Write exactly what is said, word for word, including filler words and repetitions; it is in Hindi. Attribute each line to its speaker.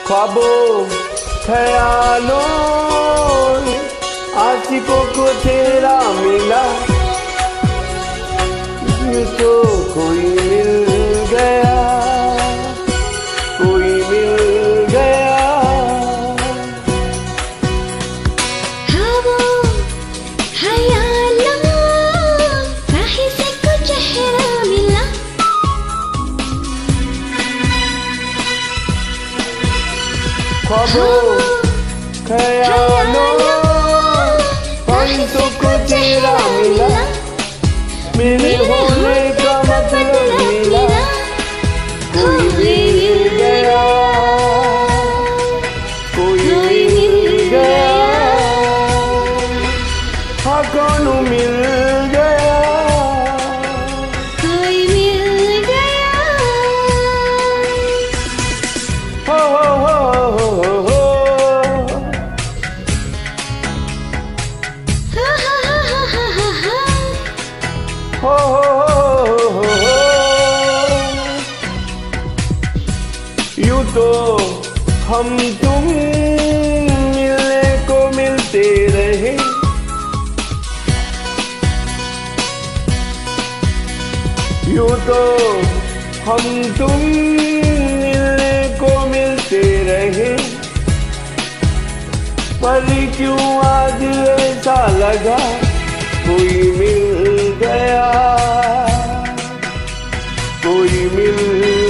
Speaker 1: ख्वाबों ख्यालों आशिकों को तेरा मिला, यूं तो कोई मिल गया, कोई मिल गया।
Speaker 2: ख्वाबों ख्यालों राही से कुछ चेहरा मिला,
Speaker 1: ख्वाबों ख्यालों पंतों को तेरा मिला, मेरे होने का मतलब मिला, कोई मिल गया, कोई मिल गया। हाँ कौन मिल गया,
Speaker 2: कोई मिल गया।
Speaker 1: हो हो हो हो हो हो।
Speaker 2: हा हा हा हा हा हा।
Speaker 1: हो हो हो हो। यूं तो हम तुम मिलने को मिलते रहे, यूं तो हम तुम मिलने को मिलते रहे, पर क्यों आज ऐसा लगा कोई मिल गया, कोई मिल